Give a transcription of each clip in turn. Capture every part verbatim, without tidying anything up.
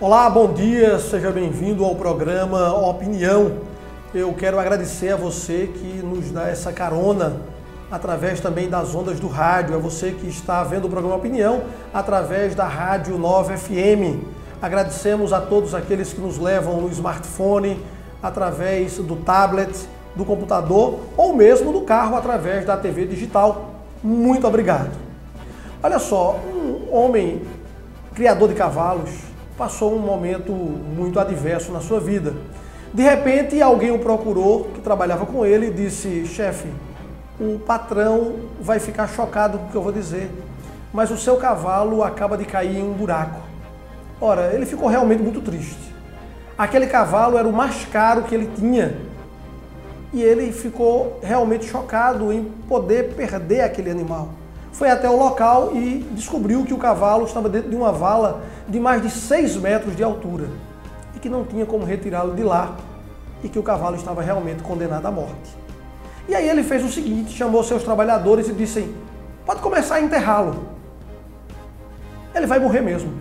Olá, bom dia, seja bem-vindo ao programa Opinião. Eu quero agradecer a você que nos dá essa carona através também das ondas do rádio, é você que está vendo o programa Opinião através da Rádio nove F M. Agradecemos a todos aqueles que nos levam no smartphone, através do tablet, do computador ou mesmo do carro através da T V digital. Muito obrigado. Olha só, um homem criador de cavalos passou um momento muito adverso na sua vida. De repente, alguém o procurou, que trabalhava com ele, e disse: chefe, o patrão vai ficar chocado com o que eu vou dizer, mas o seu cavalo acaba de cair em um buraco. Ora, ele ficou realmente muito triste. Aquele cavalo era o mais caro que ele tinha e ele ficou realmente chocado em poder perder aquele animal. Foi até o local e descobriu que o cavalo estava dentro de uma vala de mais de seis metros de altura e que não tinha como retirá-lo de lá e que o cavalo estava realmente condenado à morte. E aí ele fez o seguinte, chamou seus trabalhadores e disse: pode começar a enterrá-lo. Ele vai morrer mesmo.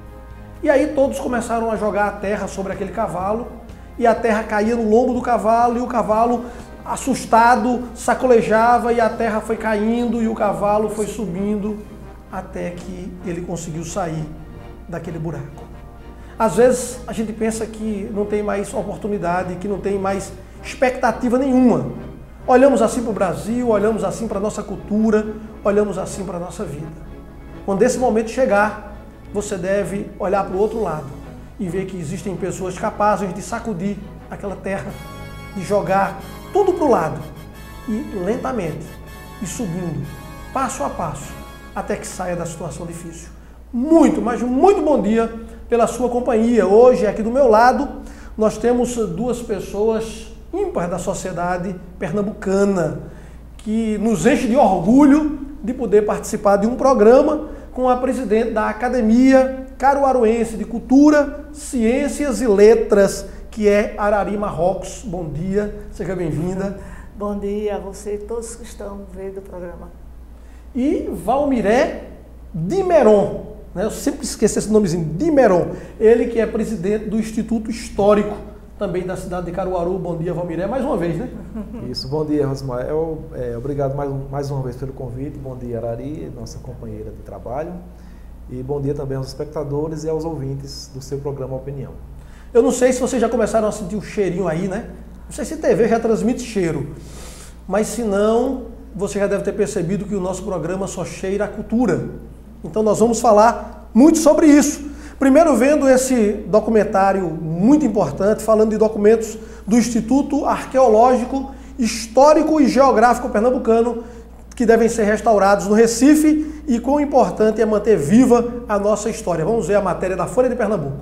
E aí todos começaram a jogar a terra sobre aquele cavalo e a terra caía no lombo do cavalo e o cavalo, assustado, sacolejava e a terra foi caindo e o cavalo foi subindo até que ele conseguiu sair daquele buraco. Às vezes a gente pensa que não tem mais oportunidade, que não tem mais expectativa nenhuma. Olhamos assim para o Brasil, olhamos assim para a nossa cultura, olhamos assim para a nossa vida. Quando esse momento chegar, você deve olhar para o outro lado e ver que existem pessoas capazes de sacudir aquela terra, de jogar tudo para o lado e lentamente e subindo, passo a passo, até que saia da situação difícil. Muito, mas muito bom dia pela sua companhia. Hoje, aqui do meu lado, nós temos duas pessoas ímpares da sociedade pernambucana, que nos enche de orgulho de poder participar de um programa com a presidente da Academia Caruaruense de Cultura, Ciências e Letras, que é Arari Marrocos. Bom dia, seja bem-vinda. Bom dia a você e todos que estão vendo o programa. E Valmiré Dimeron, né? Eu sempre esqueço esse nomezinho, Dimeron, ele que é presidente do Instituto Histórico, também da cidade de Caruaru. Bom dia, Valmiré, mais uma vez, né? Isso, bom dia, Rosmael. É, obrigado mais, mais uma vez pelo convite. Bom dia, Arari, nossa companheira de trabalho. E bom dia também aos espectadores e aos ouvintes do seu programa Opinião. Eu não sei se vocês já começaram a sentir o cheirinho aí, né? Não sei se a T V já transmite cheiro, mas se não, você já deve ter percebido que o nosso programa só cheira a cultura. Então nós vamos falar muito sobre isso. Primeiro vendo esse documentário muito importante, falando de documentos do Instituto Arqueológico, Histórico e Geográfico Pernambucano, que devem ser restaurados no Recife, e quão importante é manter viva a nossa história. Vamos ver a matéria da Folha de Pernambuco.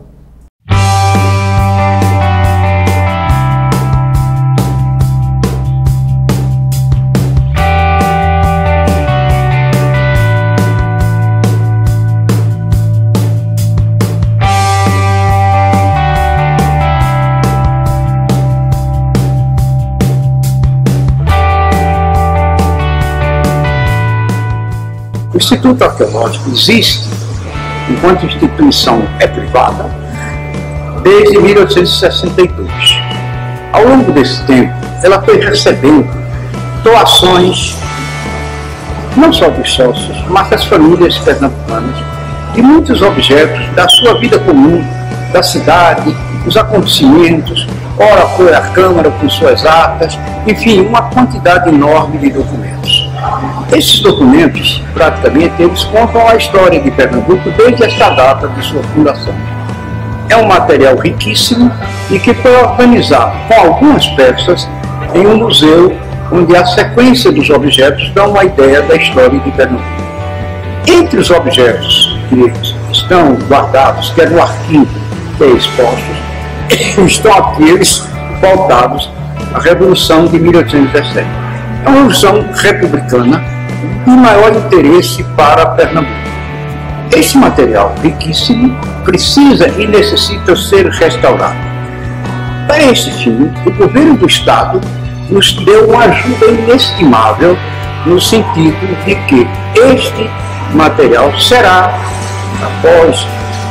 O Instituto Arqueológico existe, enquanto instituição é privada, desde mil oitocentos e sessenta e dois. Ao longo desse tempo, ela foi recebendo doações, não só dos sócios, mas das famílias pernambucanas, de muitos objetos da sua vida comum, da cidade, os acontecimentos. Ora foi a Câmara com suas atas, enfim, uma quantidade enorme de documentos. Esses documentos, praticamente, eles contam a história de Pernambuco desde esta data de sua fundação. É um material riquíssimo e que foi organizado com algumas peças em um museu onde a sequência dos objetos dá uma ideia da história de Pernambuco. Entre os objetos que estão guardados, que é no arquivo que é expostos, estão aqueles voltados à Revolução de mil oitocentos e dezessete. É uma revolução republicana de maior interesse para Pernambuco. Esse material riquíssimo precisa e necessita ser restaurado. Para esse fim, o governo do Estado nos deu uma ajuda inestimável no sentido de que este material será, após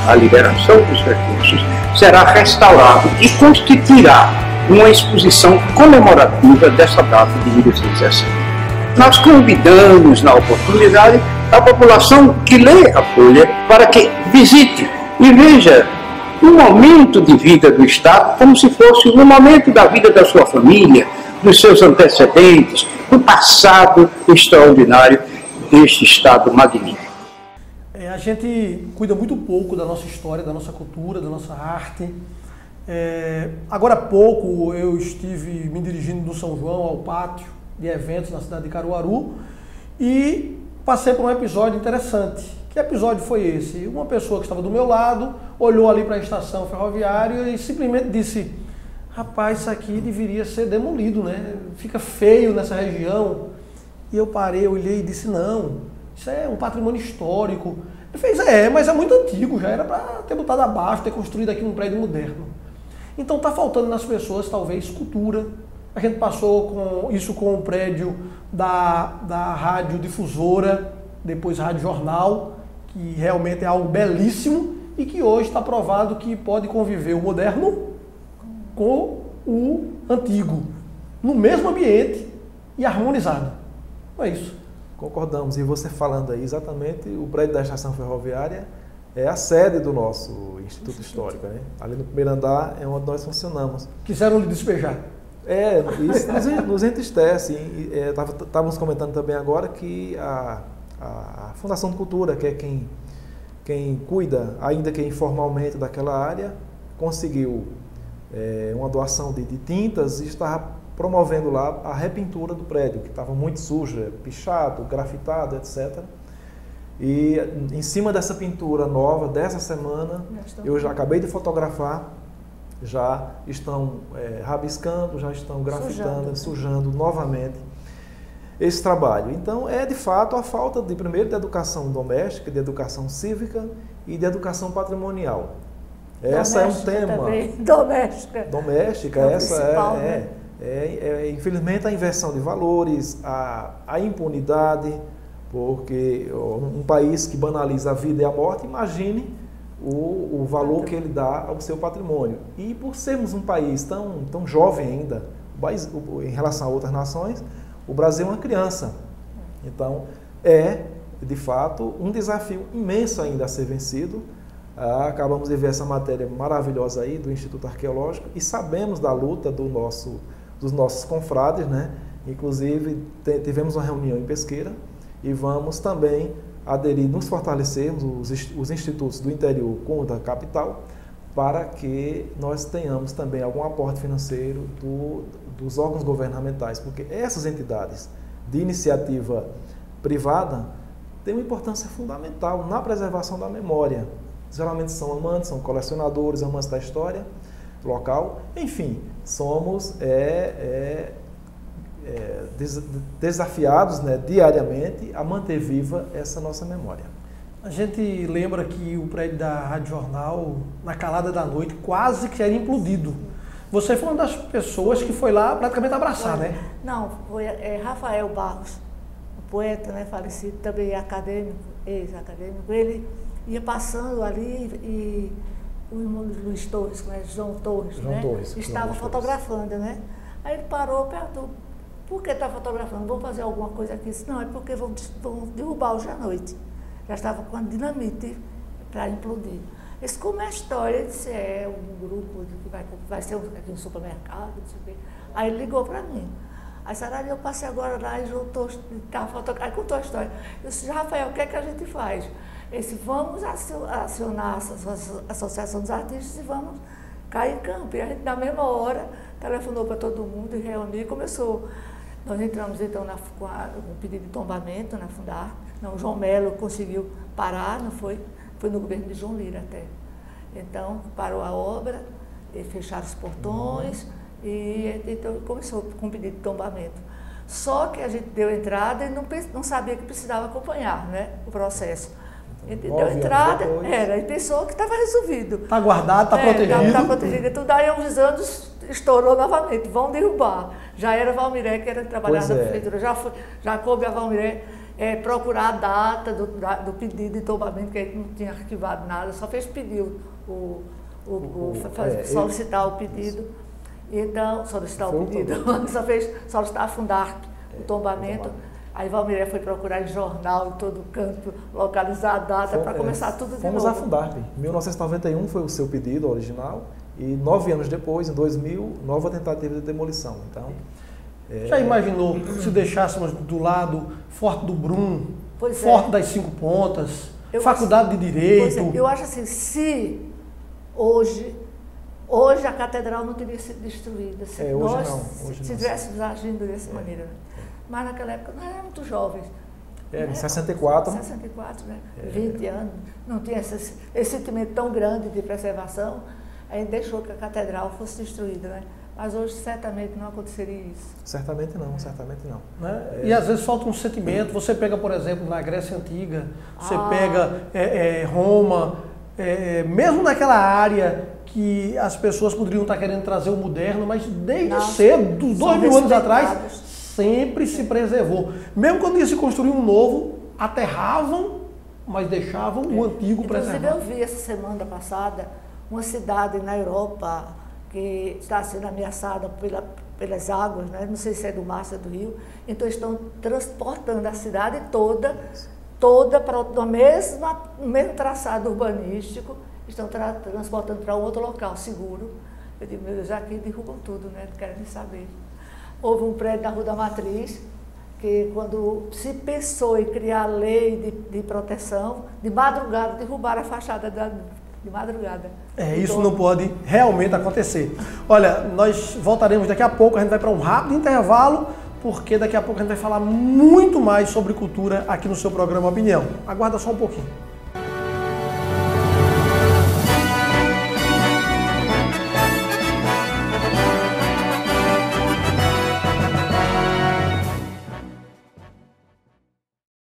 a liberação dos recursos, será restaurado e constituirá uma exposição comemorativa dessa data de mil oitocentos e dezessete. Nós convidamos, na oportunidade, a população que lê a Folha para que visite e veja um momento de vida do Estado como se fosse um momento da vida da sua família, dos seus antecedentes, do passado extraordinário deste Estado magnífico. É, a gente cuida muito pouco da nossa história, da nossa cultura, da nossa arte. É, agora há pouco eu estive me dirigindo do São João ao pátio de eventos na cidade de Caruaru e passei por um episódio interessante. Que episódio foi esse? Uma pessoa que estava do meu lado olhou ali para a estação ferroviária e simplesmente disse: rapaz, isso aqui deveria ser demolido, né? Fica feio nessa região. E eu parei, eu olhei e disse: não, isso é um patrimônio histórico. Ele fez: é, mas é muito antigo, já era para ter botado abaixo, ter construído aqui um prédio moderno. Então está faltando nas pessoas talvez cultura. A gente passou com isso com o prédio da, da Rádio Difusora, depois Rádio Jornal, que realmente é algo belíssimo e que hoje está provado que pode conviver o moderno com o antigo, no mesmo ambiente e harmonizado. Não é isso? Concordamos. E você falando aí, exatamente, o prédio da estação ferroviária é a sede do nosso Instituto Histórico, né? Ali no primeiro andar é onde nós funcionamos. Quiseram lhe despejar? É, isso nos, nos entristece. É, estávamos comentando também agora que a, a Fundação de Cultura, que é quem, quem cuida, ainda que informalmente, daquela área, conseguiu é, uma doação de, de tintas e estava promovendo lá a repintura do prédio, que estava muito sujo, pichado, grafitado, etcétera. E em cima dessa pintura nova, dessa semana, eu já acabei de fotografar, já estão é, rabiscando, já estão grafitando, sujando. sujando novamente esse trabalho. Então, é de fato a falta, de primeiro, de educação doméstica, de educação cívica e de educação patrimonial. Essa é um tema... Também. Doméstica. Doméstica, é essa é, né? é, é, é, infelizmente, a inversão de valores, a, a impunidade, porque um país que banaliza a vida e a morte, imagine o, o valor que ele dá ao seu patrimônio. E por sermos um país tão, tão jovem ainda, o país, o, em relação a outras nações, o Brasil é uma criança. Então, é, de fato, um desafio imenso ainda a ser vencido. Ah, acabamos de ver essa matéria maravilhosa aí do Instituto Arqueológico e sabemos da luta do nosso, dos nossos confrades, né? Inclusive, te, tivemos uma reunião em Pesqueira e vamos também aderir, nos fortalecermos, os, os institutos do interior com o da capital, para que nós tenhamos também algum aporte financeiro do, dos órgãos governamentais, porque essas entidades de iniciativa privada têm uma importância fundamental na preservação da memória. Geralmente são amantes, são colecionadores, amantes da história local. Enfim, somos é, é, é, des, desafiados, né, diariamente a manter viva essa nossa memória. A gente lembra que o prédio da Rádio Jornal, na calada da noite, quase que era implodido. Você foi uma das pessoas que foi lá praticamente abraçar, foi, né? Não, foi é, Rafael Barros, um poeta, né, falecido, também acadêmico, ex-acadêmico. Ele ia passando ali e o irmão Luiz Torres, né, João Torres, João né, Torres, estava João fotografando, Torres. né? Aí ele parou, perguntou: por que está fotografando? Vamos fazer alguma coisa aqui? Disse: não, é porque vão, vão derrubar hoje à noite. Já estava com a dinamite para implodir. Esse como é a história? Ele disse: é um grupo que vai, vai ser aqui um supermercado, não sei o quê. Aí ele ligou para mim. Aí Sarari, eu passei agora lá e juntou, estava fotografando. Aí contou a história. Eu disse: Rafael, o que é que a gente faz? Ele disse: vamos acionar a Associação dos Artistas e vamos cair em campo. E a gente, na mesma hora, telefonou para todo mundo e reuniu e começou. Nós entramos, então, na, com a, um pedido de tombamento na Fundar. Não, o João Melo conseguiu parar, não foi? Foi no governo de João Lira até. Então, parou a obra, e fecharam os portões uhum. e então, começou com um pedido de tombamento. Só que a gente deu entrada e não, não sabia que precisava acompanhar, né, o processo. Ele deu entrada, era, e pensou que estava resolvido. Está guardado, está é, protegido. Está tá protegido. Então, daí uns anos, estourou novamente, vão derrubar. Já era Valmiré, que era trabalhar na prefeitura, já, foi, já coube a Valmiré. é, procurar a data do, da, do pedido de tombamento, que a gente não tinha arquivado nada, só fez pedir o, o, o, o, o é, solicitar ele... o pedido. Então, solicitar Foi o pedido, só fez solicitar a Fundarp, o tombamento. Aí Valmiré foi procurar em jornal, em todo canto, localizar a data para começar tudo de fomos novo. Fomos à Fundarp. Em mil novecentos e noventa e um foi o seu pedido original e nove anos depois, em dois mil, nova tentativa de demolição. Então, é... Já imaginou se deixássemos do lado Forte do Brum, pois Forte é. das Cinco Pontas, eu Faculdade acho, de Direito? É, eu acho assim, se hoje, hoje a catedral não teria sido destruída, se é, hoje nós não, hoje se estivéssemos agindo dessa é. maneira. Né? Mas naquela época nós éramos muito jovens. É, em né? sessenta e quatro. sessenta e quatro, né? É. vinte anos. Não tinha esse, esse sentimento tão grande de preservação. Aí deixou que a catedral fosse destruída, né? Mas hoje certamente não aconteceria isso. Certamente não, certamente não. Né? É. E às vezes falta um sentimento. Você pega, por exemplo, na Grécia Antiga, você ah. pega é, é, Roma, é, mesmo naquela área que as pessoas poderiam estar querendo trazer o moderno, mas desde não, cedo, dos dois mil anos atrás, sempre se preservou. Mesmo quando ia se construir um novo, aterravam, mas deixavam é. o antigo preservado. Inclusive eu vi essa semana passada uma cidade na Europa que está sendo ameaçada pela, pelas águas, né? Não sei se é do mar, se é do rio, então estão transportando a cidade toda, toda para o mesmo, mesmo traçado urbanístico, estão tra transportando para um outro local seguro. Eu digo, meu Deus, aqui derrubam tudo, né? Não quero nem saber. Houve um prédio na Rua da Matriz, que quando se pensou em criar a lei de, de proteção, de madrugada derrubaram a fachada da, de madrugada. É, isso não pode realmente acontecer. Olha, nós voltaremos daqui a pouco, a gente vai para um rápido intervalo, porque daqui a pouco a gente vai falar muito mais sobre cultura aqui no seu programa Opinião. Aguarda só um pouquinho.